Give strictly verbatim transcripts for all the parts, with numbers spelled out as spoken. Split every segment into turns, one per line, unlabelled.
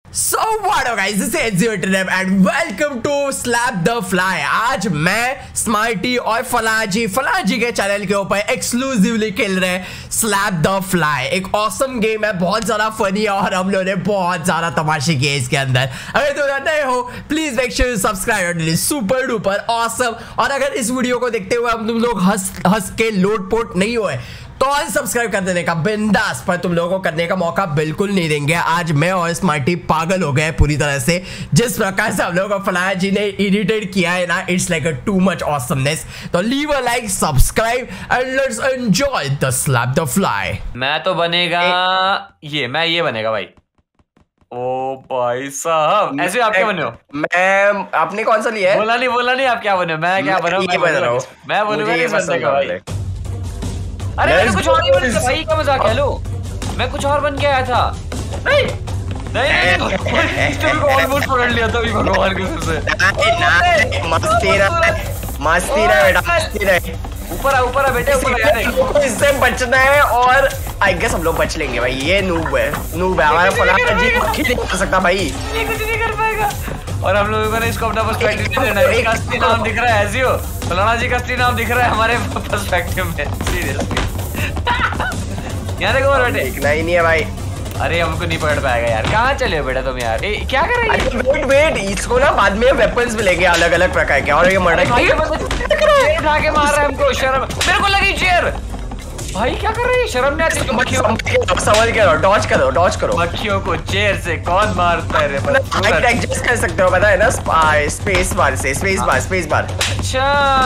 So what up guys, this is Ziotrip and welcome to Slap the Fly। आज मैं smarty और फलाजी फलाजी के channel के ऊपर एक्सक्लूसिवली खेल रहे हैं स्लैप द फ्लाई। एक ऑसम गेम है, बहुत ज्यादा फनी है और हम लोगों ने बहुत ज्यादा तमाशे किए इसके अंदर। अगर तुम नए हो please make sure subscribe, super duper awesome. और अगर इस वीडियो को देखते हुए हम तुम लोग हंस हंस के लोटपोट नहीं हुए तो अनसब्सक्राइब कर देने का बिंदास, पर तुम लोगों को करने का मौका बिल्कुल नहीं देंगे। आज मैं और स्मार्टी पागल हो गए पूरी तरह से, जिस प्रकार से हम लोगों को फलाया जी ने इरिटेट किया है ना, it's like a too much awesomeness. तो leave a like, subscribe and let's enjoy the slap the fly.
मैं तो बनेगा ये मैं ये बनेगा भाई। ओ भाई साहब, ऐसे आप क्या बने हो?
मैं आपने कौन सा लिया है?
बोला नहीं बोला नहीं आप क्या बने हो? मैं क्या बना हूं? मैं बन रहा हूं। मैं बोलूंगा ये बनेगा भाई। अरे मैं कुछ और ही बन गया भाई, क्या मजाक है? लो मैं कुछ और बन के आया था। नहीं नहीं नहीं ऑलमोस्ट पकड़ लिया था भगवान की कसम से।
मस्ती रहा मस्ती रहा बेटा, मस्ती रहे।
ऊपर आ ऊपर आ बेटे, ऊपर आ।
देखो इससे बचना है और आई गेस हम लोग बच लेंगे भाई। ये नूब है, नूब है हमारा फलाना जी, कुछ नहीं कर सकता भाई,
ये कुछ नहीं कर पाएगा। और हम लोगों को ना इसको अपना पर्सपेक्टिव लेना है। इसका असली नाम दिख रहा है एजियो, फलाना जी का असली नाम दिख रहा है हमारे पर्सपेक्टिव में। सीरियसली यहाँ देखो और बेटे,
दिखना ही नहीं है भाई।
अरे हमको नहीं पकड़ पाएगा यार। कहाँ चले हो बेटा तुम यार? ए, क्या कर रहे हो?
वेट वेट, इसको ना बाद में वेपन्स मिलेंगे अलग अलग प्रकार के, और ये मर्डर
उठा के मार रहा है हमको। शर्म मेरे को लगी चेयर। भाई क्या कर रही है? शर्म नहीं आती? मक्खियों
सवाल करो, डॉज करो, डॉज करो।
मक्खियों को चेयर से कौन मारता है?
एडजस्ट कर सकते हो, पता है ना, स्पेस बार से, स्पेस बार स्पेस बार।
अच्छा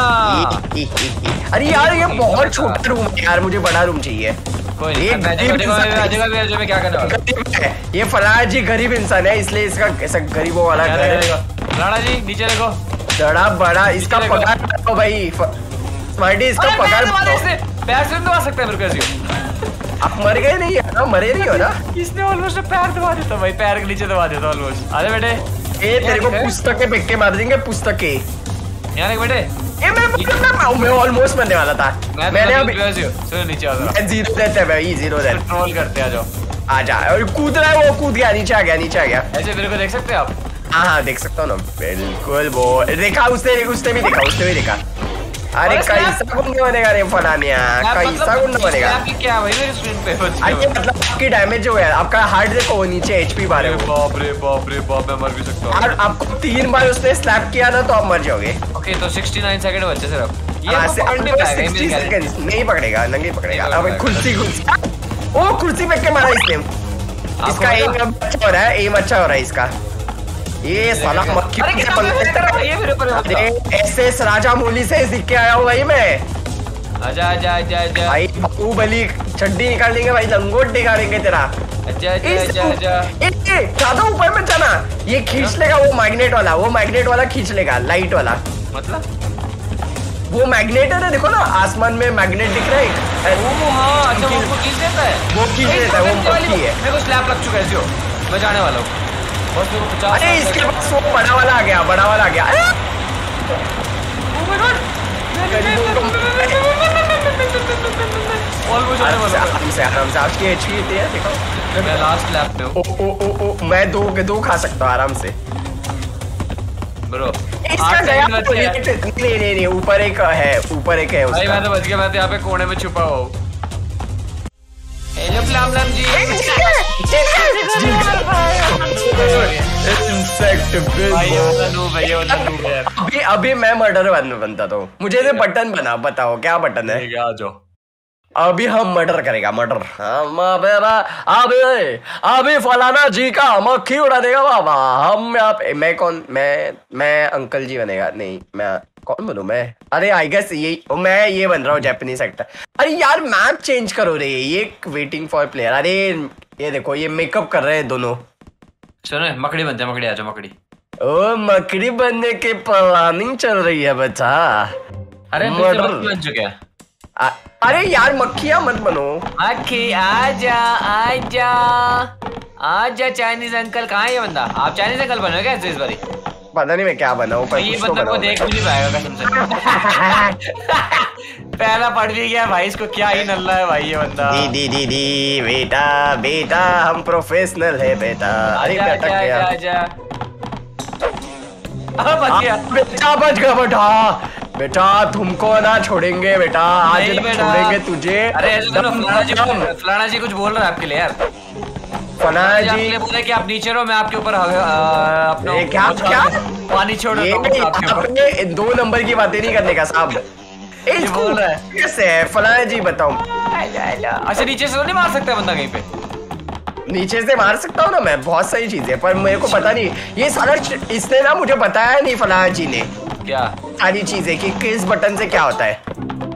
अरे यार ये बहुत छोटा रूम है यार, मुझे बड़ा रूम चाहिए।
कोई नहीं, मैं क्या करना?
ये फलाना जी गरीब इंसान है, इसलिए इसका ऐसा गरीबों वाला घर है।
राणा जी नीचे देखो,
बड़ा बड़ा इसका पगार करो भाई। स्मार्टी इसका पगार
पैर से दबा सकता है मेरे को ऐसे।
आप मर गए नहीं है ना? मरे नहीं हो ना?
इसने ऑलमोस्ट पैर दबा देता भाई, पैर के नीचे दबा देता ऑलमोस्ट। अरे बेटे
ए तेरे को पुस्तकें फेंक के मार देंगे, पुस्तकें।
यहाँ देख बेटे,
ए मैं मैं मैं ऑलमोस्ट मरने वाला था। मैंने अभी
चलो नीचे आ जाओ।
जीरो देते हैं भाई, जीरो देते।
ट्रोल करते आ जाओ।
आ जा, और कूद रहा है वो, कूद गया, नीचे आ गया, नीचे आ गया।
ऐसे मेरे को देख सकते हैं आप?
हाँ हाँ देख सकता हूँ ना, बिल्कुल। वो देखा उसने, उसने भी देखा, उसने भी देखा। अरे कैसा गुंडा बनेगा रे फलानिया, कैसा गुंडा बनेगा?
क्या भाई मेरे स्क्रीन पे?
अरे मतलब आपकी डैमेज जो है, आपका हार्ट देखो वो नीचे एचपी बार है।
बाप रे बाप रे बाप, मैं मर भी सकता हूं।
और आपको तीन बार उसने स्लैप किया ना तो आप मर जाओगे।
ओके तो उनहत्तर सेकंड बचे सिर्फ। ये
साठ नहीं पकड़ेगा, नहीं पकड़ेगा। अब कुर्सी कुर्सी ओ कुर्सी फेंक के मारा इसने। इसका एम अच्छा हो रहा है, एम अच्छा हो रहा है इसका। ये साला मक्खी ऐसे राजा मौली से सीख के आया हूँ भाई मैं।
आजा आजा आजा आजा
भाई, बाहुबली चड्डी निकाल देंगे भाई, लंगोट निकालेंगे तेरा।
आजा आजा आजा आजा
ज्यादा ऊपर मत जाना, ये खींच लेगा वो मैग्नेट वाला, वो मैग्नेट वाला खींच लेगा, लाइट वाला।
मतलब
वो मैग्नेट है ना, देखो ना आसमान में मैग्नेट दिख रहा है।
वो हाँ, अच्छा वो खींच देता है,
वो खींच देता है, वो मक्खी है।
मेरे को स्लैप लग चुका है जो मैं जाने वाला हूँ।
अरे इसके पास वो बड़ा वाला आ गया, बड़ा वाला आ गया। आराम से आराम से, आपकी एचपी इतनी है देखो।
मैं लास्ट लैप पे हूँ।
ओ ओ ओ ओ मैं दो के दो खा सकता हूँ आराम से
ब्रो।
इसका गया नहीं नहीं नहीं, ऊपर एक है, ऊपर एक है उसका।
भाई मैं तो बच गया, मैं तो यहाँ पे कोने में छुपा हुआ हूँ। हेलो प्लाम जी।
अभी अभी मैं मर्डर बनता तो मुझे ये बटन बना, बताओ क्या बटन है?
आ जाओ,
अभी हम मर्डर करेगा, मर्डर। हम अभी अभी फलाना जी का मक्खी उड़ा देगा बाबा। हम यहाँ पे, मैं कौन? मैं मैं अंकल जी बनेगा? नहीं मैं कौन बनूं मैं? अरे आई गेस ये मैं ये बन रहा हूँ जापानीज एक्टर। अरे यार मैप चेंज करो रे, ये वेटिंग फॉर प्लेयर। अरे ये देखो ये मेकअप कर रहे हैं दोनों।
सुनो मकड़ी बनते, मकड़ी आ जाओ मकड़ी।
ओ मकड़ी बनने की प्लानिंग चल रही है बच्चा।
अरे मर्डर बन चुके हैं।
अरे यार मक्खियां मत बनो।
मक्खी आजा आजा आजा। चाइनीज अंकल कहाँ है ये बंदा? आप चाइनीज अंकल बनो क्या इस बारी?
पता नहीं मैं क्या बनाऊं, पर
ये बंदा को देख भी नहीं पाएगा कसम से। पहला पढ़ भी गया भाई, इसको क्या ही नल्ला है भाई ये बंदा।
दी दी दी दी बेटा बेटा हम प्रोफेशनल है बेटा। अरे
आजा आजा आजा, बच गया
बेटा, बच गया बेटा। बेटा तुमको ना छोड़ेंगे बेटा, आज ना छोड़ेंगे तुझे।
अरे ऐसे तो फलाना जी, फलाना जी कुछ बोल रहा है आपके लिए यार।
फलाना जी
बोले कि आप नीचे रहो, मैं आपके ऊपर अपना
क्या क्या
पानी छोड़ देता हूं।
आपने दो नंबर की बातें नहीं करने का साहब।
बोल रहा है
कैसे है फलाना जी बताओ।
अच्छा नीचे से तो नहीं मार सकता बंदा कहीं पे?
नीचे से मार सकता हूँ ना मैं, बहुत सारी चीजें, पर मेरे को पता नहीं ये सारा। इसने ना मुझे बताया नहीं फलाना जी ने
क्या
सारी चीजें कि किस बटन से क्या होता है।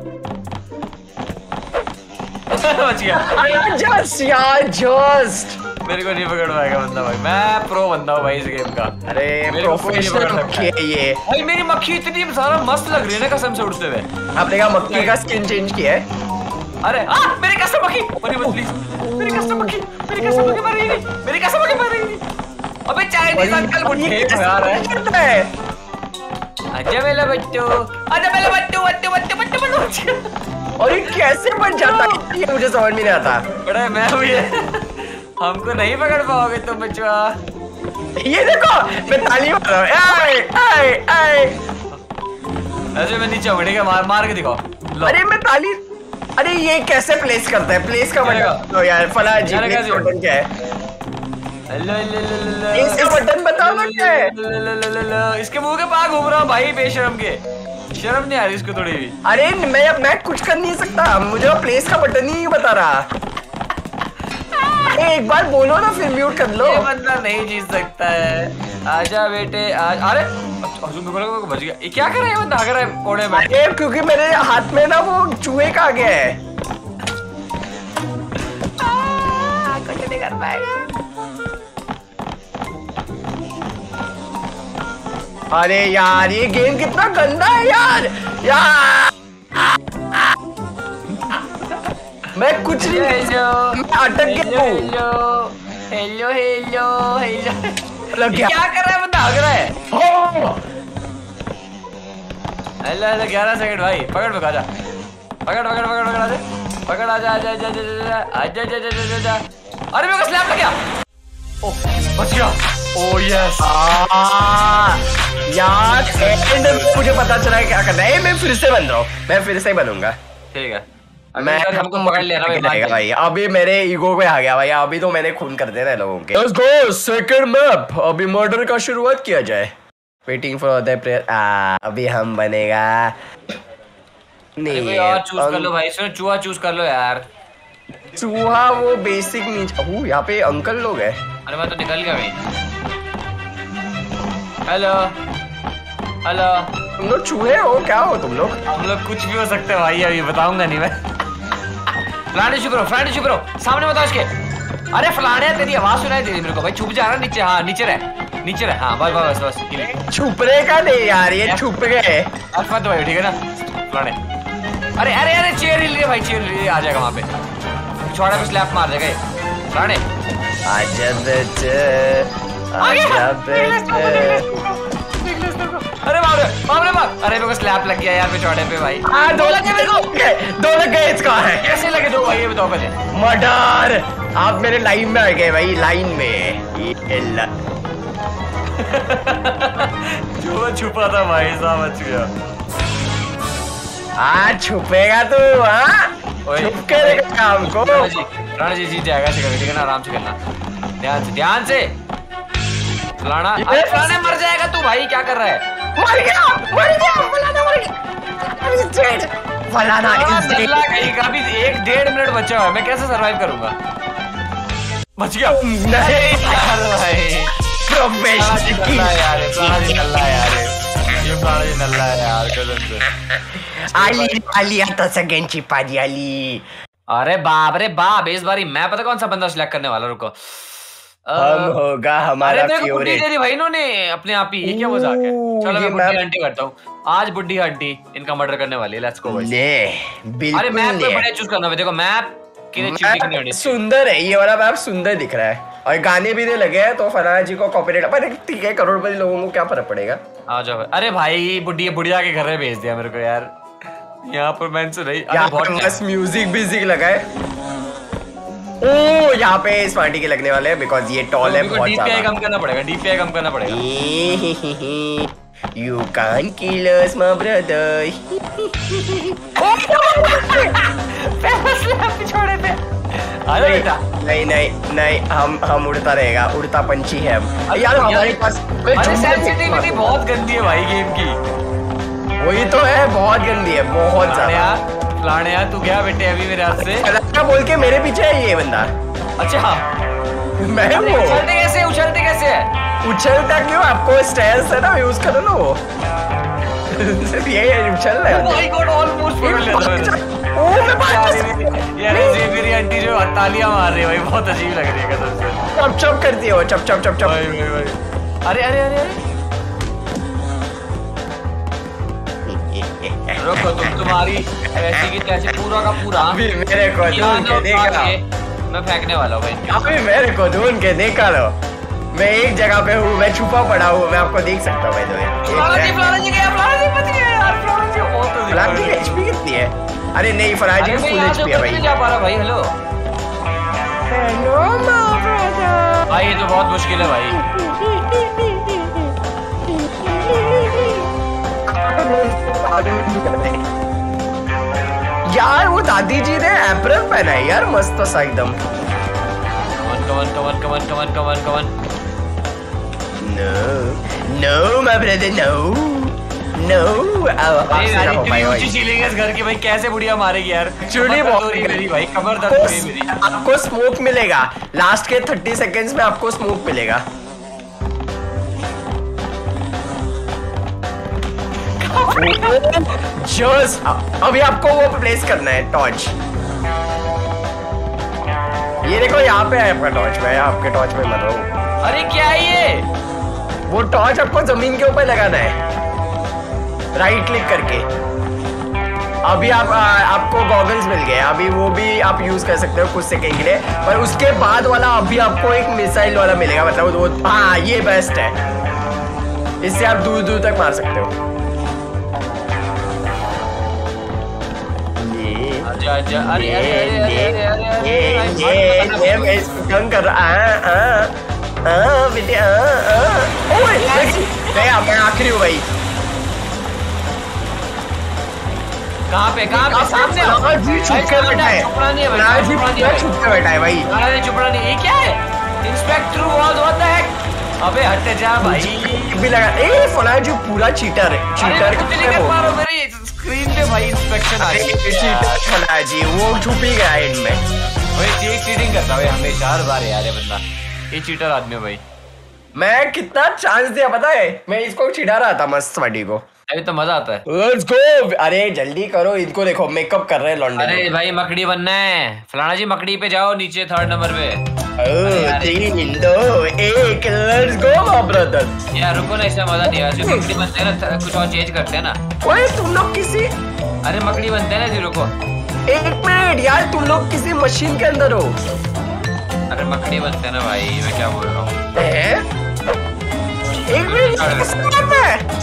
बच गया
जस्ट यार जस्ट
मेरे को नहीं पकड़ पाएगा बंदा भाई, मैं प्रो बंदा हूँ भाई इस गेम का।
अरे प्रोफेशनल मक्खी है ये
भाई। मेरी मक्खी इतनी सारा मस्त लग रही है ना कसम से उड़ते हुए।
आपने कहा मक्खी का स्किन चेंज किया है?
अरे आ, मेरी कसम मक्खी मरी मत प्लीज, मेरी कसम मक्खी, मेरी कसम मक्खी मर रही नहीं, मेरी कसम मक्खी मर रही नहीं। अबे चाइनीज अंकल बुड्ढे भगा रहा है। आजा मेरा बच्चो, आजा मेरा बच्चो, बच्चो बच्चो बच्चो बच्चो।
और ये कैसे बन जाता है ये मुझे समझ में नहीं आता।
बड़ा मैं हूँ ये, हमको नहीं पकड़ पाओगे तुम बच्चों।
ये देखो मैं ताली मार रहा हूँ। आए आए आए
ऐसे मैं नीचे हूँ ठीक है, मार मार के दिखाओ।
अरे मैं ताली, अरे ये कैसे प्लेस करता है? प्लेस का बटन तो यार फला जी प्लेस का बटन क्या है? इसका बटन बताओ ना क्या है?
इसके मुंह के पास घूम रहा हूँ भाई बेशरम के, शर्म नहीं आ रही इसको थोड़ी भी।
अरे मैं मैं कुछ कर नहीं सकता, मुझे प्लेस का बटन ही नहीं बता रहा। एक बार बोलो ना फिर म्यूट कर लो।
ये बंदा नहीं जीत सकता है, आजा बेटे आज। अरे बच गया। ये क्या कर रहा है बंदा? अगर कोने में
अरे क्योंकि मेरे हाथ में ना वो चूहे का आ गया है। कुछ नहीं कर पाएगा। अरे यार ये गेम कितना गंदा है यार यार। मैं कुछ नहीं, मैं अटक गया हूँ।
हेलो हेलो हेलो हेलो
क्या
क्या कर रहा है बंदा? भाग रहा है। हेलो हेलो ग्यारह सेकंड भाई, पकड़ पकड़ आजा, पकड़ पकड़ पकड़ पकड़ आजा, पकड़ आजा आजा आजा आजा आजा आजा आजा आजा। अरे मेरे को स्लैप लग गया। ओह बच गया। ओह यस
यार एंड मुझे पता चला है क्या करना है। मैं फिर से बन रहा हूँ, मैं फिर से बनूंगा।
ठीक है
मैं
हमको पकड़ लिया ना
भाई। अभी मेरे ईगो पे आ गया भाई, अभी तो मैंने खून कर देना है लोगों के। Let's go second map. अभी मर्डर का शुरुआत किया जाए। Waiting for the prayer. अभी हम बनेगा
नहीं यार, चूज कर लो भाई, इसमें चूहा चूज कर लो यार।
चूहा वो बेसिक नीचे। ओह यहाँ पे अंकल लोग हैं।
अरे मैं तो निकल गया भाई। हेलो हेलो
तुम लोग चूहे हो क्या हो तुम लोग?
हम लोग कुछ भी हो सकते हैं भाई, अभी बताऊंगा नहीं मैं। फलाने चुप रहो, फलाने चुप रहो, सामने बताओ इसके। अरे फलाने तेरी आवाज सुनाई दे रही मेरे को भाई। छुप जा रहा नीचे। हाँ नीचे रहे, नीचे रहे। हाँ बस बस बस
छुपने का नहीं यार, ये छुप गए।
अल्फा तो भाई ठीक है ना फलाने। अरे अरे अरे चेयर ही लिए भाई, चेयर लिए आ जाएगा वहाँ पे। छोड़ा पे स्लैप मार देगा फलाने।
आजा बेटे आजा बेटे।
अरे बाप रे बाप रे बाप। अरे मेरे को स्लैप लग गया यार पिछवाड़े पे भाई।
आ, दो लगे मेरे को, दो लगे। इसका है
कैसे लगे दो भाई ये बताओ पहले।
मर्डर आप मेरे लाइन में आ गए भाई, लाइन में। ये
जो छुपा था भाई साहब बच गया।
आज छुपेगा तू? हाँ छुप के देगा काम को।
राणा जी जीत जाएगा ठीक है ना, आराम से करना, ध्यान से ध्यान से। फलाना अरे फलाने मर जाएगा तू भाई, क्या कर रहा है?
मर गया मर गया फलाना मर गया। फलाना
कहीं का भी एक डेढ़ मिनट बचा हुआ है, मैं कैसे सरवाइव करूंगा? बच गया
नहीं
यार भाई।
प्रोफेशनल
यार नल्ला यार, ये फलाना नल्ला है यार कसम से।
आली आली आता सगळ्यांची पाजी आली।
अरे बाप रे बाप, इस बारी मैं पता कौन सा बंदा सिलेक्ट करने वाला। रुको
हम होगा हमारा फेवरेट।
दे दी भाई इन्होंने अपने आप ही, ये क्या मजाक है। चलो मैं बुड्ढी आंटी करता हूँ आज। बुड्ढी आंटी इनका मर्डर करने वाली है। लेट्स गो भाई।
बिल्कुल।
अरे मैप पे बढ़िया चूज करना है। देखो मैप कितनी
सुंदर है, ये वाला मैप सुंदर दिख रहा है और गाने भी लगे हैं तो फलाना जी को कॉपीराइट। पर ठीक है, करोड़पति लोगों को क्या फर्क पड़ेगा।
आ जाओ। अरे भाई बुढ़िया बुढ़िया के घर में भेज दिया मेरे को यार। यहाँ पर मैंने सुना ही
यहाँ पर बस म्यूजिक म्यूजिक लगा है। ओ यहाँ पे स्मार्टी के लगने वाले हैं बिकॉज ये टॉल है बहुत ज्यादा।
डीपीआई कम करना पड़ेगा, डीपीआई कम करना पड़ेगा।
You can't kill us, my brother.
छोड़े थे। अरे बेटा
नहीं नहीं नहीं हम हम उड़ता रहेगा, उड़ता पंछी है हम। यार हमारे पास
सेंसिटिविटी बहुत गंदी है भाई गेम की।
वही तो है, बहुत गंदी है, बहुत ज्यादा।
फ्लाणिया तू गया बेटे अभी मेरे हाथ से।
क्या बोल के मेरे पीछे है ये बंदा।
अच्छा
मैं वो
उछलते कैसे उछलते कैसे है?
उछलता क्यों? आपको स्टेयर्स है ना, यूज करो ना वो। सिर्फ ये उछल रहा है।
ओह माय गॉड ऑलमोस्ट पकड़ लिया मैंने।
ओह मैं बात
यार ये मेरी आंटी जो तालियां मार रही है भाई, बहुत अजीब लग रही है कसम से।
चप चप करती है वो, चप चप चप चप।
भाई भाई भाई अरे अरे अरे अरे रुको तुम तुम्हारी ऐसी की तैसी पूरा का पूरा
अभी मेरे को ढूंढ के देखा।
मैं फेंकने वाला हूँ भाई।
अभी मेरे को ढूंढ के देखा लो। मैं एक जगह पे हूँ, मैं छुपा पड़ा हूँ, मैं आपको देख सकता हूँ भाई।
फलाना जी फलाना जी गया, फलाना जी बच गया यार। फलाना जी बहुत
फलाना जी एचपी कितनी है? अरे नहीं फलाना जी फुल एचपी है भाई।
जा पा रहा भाई। Hello
hello my brother.
भाई ये तो बहुत मुश्किल है भाई।
यार वो दादी जी ने एप्रन पहना है यार, मस्त सा एकदम।
Come on come on come on come on come on come on.
No no my brother no no.
ऊंची सीलिंग है इस घर की भाई, कैसे बुढ़िया मारेगी यार।
चुड़ी
मेरी भाई कमर दर्द हो रही मेरी।
आपको स्मोक मिलेगा लास्ट के थर्टी सेकेंड्स में, आपको स्मोक मिलेगा। जस्ट अभी आपको वो प्लेस करना है टॉर्च। ये देखो यहाँ पे है आपका टॉर्च। मैं आपके टॉर्च में मर रहा हूँ।
अरे क्या है ये?
वो टॉर्च आपको जमीन के ऊपर लगाना है राइट क्लिक करके। अभी आप आ, आपको गॉगल्स मिल गए, अभी वो भी आप यूज कर सकते हो कुछ सेकंड के लिए। पर उसके बाद वाला अभी आपको एक मिसाइल वाला मिलेगा, मतलब वो हाँ ये बेस्ट है, इससे आप दूर दूर तक मार सकते हो।
आजा आजा अरे अरे अरे अरे अरे
ये ये ये मैं इसको गन कर रहा आ आ आ बेटे आ आ ओए गया। मैं आखिरी हूँ भाई।
कहाँ पे कहाँ पे? सामने
आओ जी। छुप के बैठा है,
छुपना नहीं है भाई, छुपना नहीं है,
छुप के बैठा है भाई।
अरे छुपना नहीं। ये क्या है? Inspector was what the heck? अबे हट जा भाई।
भी लगा ए फलाना जो पूरा चीटर है। चीटर
कुछ नहीं कर पा रहा मेरी स्क्रीन पे भाई। इंस्पेक्शन आ रही है।
चीटर फलाना जी वो छुप ही गया एंड में
भाई। ये चीटिंग करता है हमेशा हर बार यार ये बंदा। ये चीटर आदमी है भाई।
मैं कितना चांस दिया पता है? मैं इसको चिढ़ा रहा था मस्त वाटी को।
अभी तो मजा आता है।
Let's go! अरे जल्दी करो, इनको देखो मेकअप कर रहे हैं लौंडे।
अरे भाई मकड़ी बनना है। फलाना जी मकड़ी पे जाओ नीचे थर्ड नंबर पे।
तीन दो एक लेट्स गो माय ब्रदर।
यार रुको ना, इससे मजा नहीं आया। मकड़ी बनते हैं ना, कुछ और चेंज करते हैं ना।
ओए तुम लोग किसी
अरे मकड़ी बनते हैं ना जी। रुको
एक मिनट यार, तुम लोग किसी मशीन के अंदर हो।
अरे मकड़ी बनते हैं ना भाई, मैं क्या बोल रहा हूँ।
एक मिनट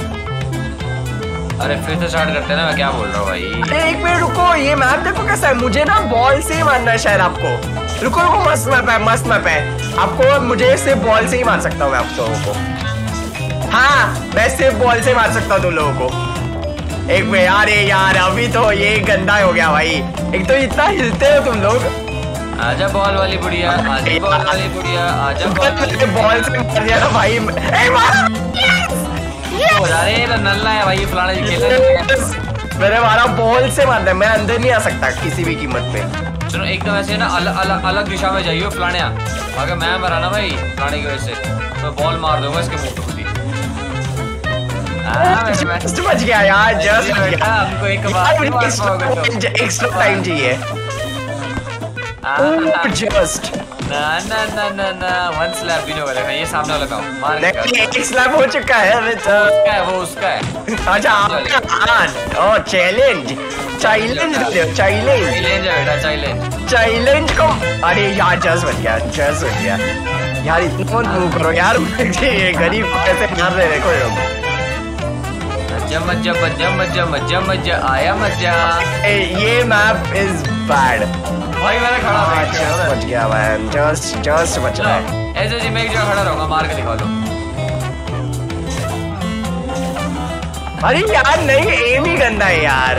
अरे फिर से स्टार्ट करते हैं ना, मैं क्या बोल रहा हूँ भाई।
अरे एक मिनट रुको, ये मैप देखो कैसा है। मुझे ना बॉल से ही मारना है शायद आपको। रुको रुको, मस्त मैप है, मस्त मैप है। आपको मुझे सिर्फ बॉल से ही मार सकता हूँ मैं आप लोगों को। हाँ मैं सिर्फ बॉल से मार सकता हूँ तुम लोगों को। एक मिनट यार, ये यार अभी तो ये गंदा हो गया भाई। एक तो इतना हिलते हो तुम लोग।
आजा बॉल वाली बुढ़िया, आजा बॉल वाली बुढ़िया, आजा
बॉल से मार दिया ना भाई।
अरे नल्ला है भाई फलाना जी खेल रहे हैं।
मेरे हमारा बॉल से मारना है, मैं अंदर नहीं आ सकता किसी भी कीमत पे।
सुनो एकदम ऐसे ना अलग अलग अलग दिशा में जाइए फलाने। अगर मैं मरा ना भाई फलाने की वजह से तो बॉल मार दूंगा इसके मुंह पे।
जस्ट बच गया यार, जस्ट बच गया।
हमको एक बार
एक्स्ट्रा टाइम चाहिए। जस्ट
ना ना ना ना ना वन स्लैप भी नहीं हो रहा। ये सामने वाला काम मार
नहीं, एक स्लैप हो चुका है।
उसका है वो उसका है।
अच्छा आपका ओ चैलेंज चैलेंज दे दो। चैलेंज
चैलेंज है बेटा, चैलेंज
चैलेंज को। अरे यार जस्ट बच गया, जस्ट बच गया यार। इतना मत मूव करो यार, ये गरीब को कैसे मार रहे देखो लोग।
मजा मजा मजा मजा मजा मजा आया मजा।
ये मैप इज बैड
भाई मैंने खड़ा
बच गया मैन, जस्ट जस्ट बच रहा है।
ऐसे जी मैं एक जगह खड़ा रहूंगा, मार के दिखा दो।
अरे यार नहीं, एम ही गंदा है यार।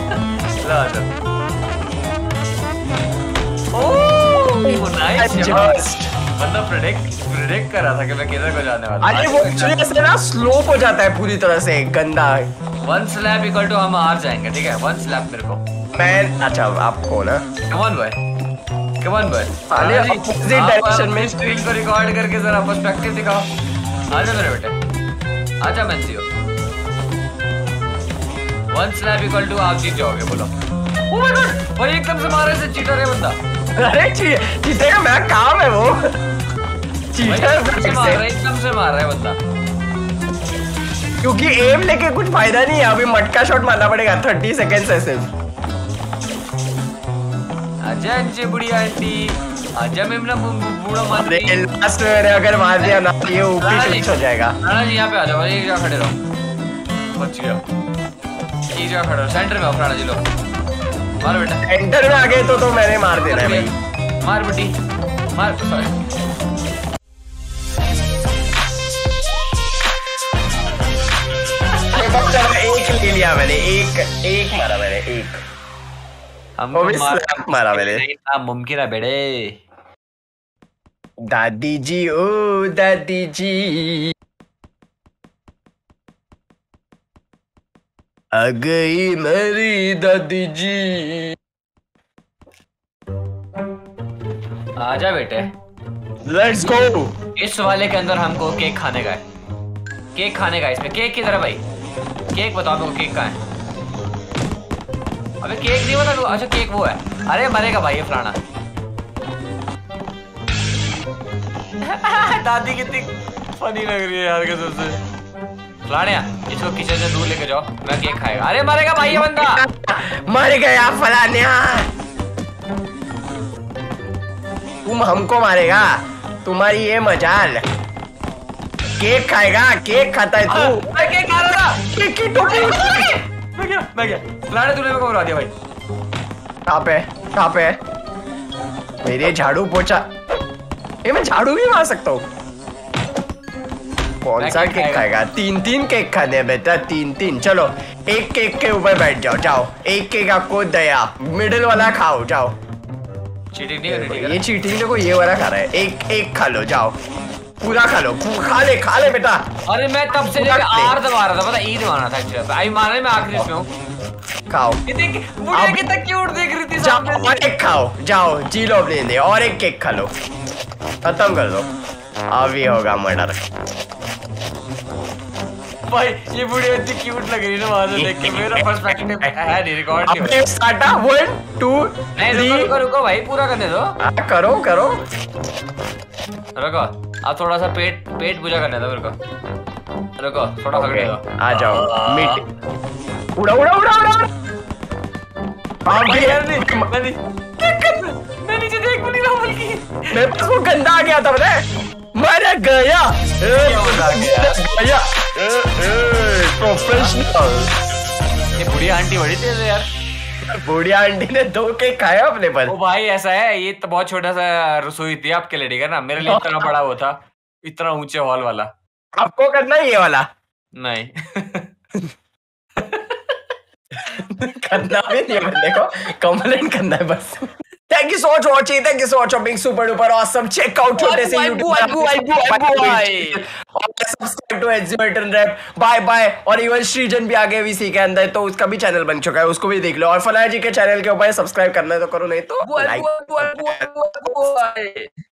ओह नाइस, मतलब प्रेडिक्ट प्रेडिक्ट कर रहा था कि मैं किधर को जाने वाला।
अरे वो एक्चुअली ऐसे ना स्लोप हो जाता है पूरी तरह से, गंदा है।
वन स्लैप इक्वल टू हम हार जाएंगे, ठीक है? वन स्लैप मेरे को
मैं, अच्छा आपको ना,
come on boy, come on boy.
अरे अपोजिट डायरेक्शन में
स्क्रीन को रिकॉर्ड करके जरा पर्सपेक्टिव दिखाओ। आजा मेरे बेटे, आजा मैं सीओ। वन स्लैप इक्वल टू आप जीत जाओगे, बोलो। ओह माय गॉड भाई, एकदम से मारे से चीटर है बंदा।
अरे चीटर का मेरा काम है वो, चीटर
से मार रहा है, एकदम से मार रहा है बंदा।
क्योंकि एम लेके कुछ फायदा नहीं है, अभी मटका शॉट मारना पड़ेगा थर्टी सेकेंड से सिर्फ।
आजा अंजे बुढ़ी आंटी, आजा मेमना बूढ़ा मान।
लास्ट में अगर मार दिया ना ये ऊपर स्विच हो जाएगा।
राणा जी यहाँ पे आ जाओ, एक जगह खड़े रहो, बच गया। एक जगह खड़े रहो, सेंटर में आओ राणा जी, लो मार बेटा।
सेंटर में आ गए तो तो मैंने मार देना है भाई।
मार बेटी मार, सॉरी।
एक ले लिया मैंने, एक एक मारा मैंने, एक
हमको
मारा, मारा मैंने।
मुमकिन है बेटे।
दादी जी ओ दादी जी आ गई मेरी दादी जी।
आजा बेटे,
लेट्स गो।
इस वाले के अंदर हमको केक खाने का है, केक खाने का है। इसमें केक किधर है भाई? केक बताओ मेरे को, केक कहाँ है? अबे केक नहीं बता तू। अच्छा केक वो है, अरे मरेगा भाई ये फलाना। दादी कितनी फनी लग रही है यार कसम से। फलानिया इसको किचन से दूर लेके जाओ, मैं केक खाएगा। अरे मरेगा भाई ये बंदा,
मर गया फलानिया। तुम हमको मारेगा, तुम्हारी ये मजाल। केक खाएगा, केक खाता है तू।
मैं केक खा रहा था,
केक की टोपी।
मैं क्या मैं क्या फलाने तूने मेरे को उड़ा दिया भाई।
कहाँ पे कहाँ पे मेरे झाड़ू पोछा, ये मैं झाड़ू भी मार सकता हूँ। कौन सा केक खाएगा? तीन तीन केक खाने हैं बेटा, तीन तीन। चलो एक केक के ऊपर बैठ जाओ, जाओ। एक केक आपको दया, मिडिल वाला खाओ, जाओ।
चीटिंग नहीं करनी,
ये चीटिंग देखो, ये वाला खा रहा है। एक एक खा लो, जाओ पूरा खा लो, खा ले खा ले बेटा।
अरे मैं तब से लेकर आर दबा रहा था, पता ई दबाना था एक्चुअली। आई मारने में आखिरी में हूँ।
खाओ,
बुढ़िया कितना क्यूट देख रही थी सामने से।
और एक खाओ, जाओ जी लो अपने लिए, और एक केक खा लो, खत्म कर दो। अभी होगा मर्डर।
भाई ये बुढ़िया इतनी क्यूट लग रही है ना, वहां से देख के मेरा पर्सपेक्टिव है नहीं, रिकॉर्ड नहीं
अबे स्टार्टा वन टू
नहीं, रुको रुको रुको भाई, पूरा करने दो।
आ, करो करो
रुको, अब थोड़ा सा पेट पेट पूजा करने दो मेरे को। रुको थोड़ा पकड़ने दो,
आ जाओ। मीट उड़ा उड़ा उड़ा उड़ा।
भाई यार नहीं, मैं नहीं मैं नीचे देख भी नहीं रहा, बल्कि
मेरे पास वो गंदा आ गया था, पता है? मर गया गया प्रोफेशनल।
ये बुढ़िया आंटी बड़ी तेज है यार।
बुढ़िया आंटी ने दो केक खाया अपने पर।
ओ भाई ऐसा है, ये तो बहुत छोटा सा रसोई थी आपके लिए, ठीक है ना? मेरे लिए इतना बड़ा वो था, इतना ऊंचे हॉल वाला।
आपको करना है ये वाला?
नहीं
करना भी नहीं है बंदे को, कंप्लेंट करना है बस। Thank you so much for watching. Thank you so much for being super duper awesome. Check out छोटे से YouTube और subscribe to Exhibition Rap. Bye bye. और इवन श्रीजन भी आगे वीसी के अंदर, तो उसका भी चैनल बन चुका है, उसको भी देख लो। और फलाना जी के चैनल के ऊपर सब्सक्राइब करना है तो करो, नहीं तो लाइक।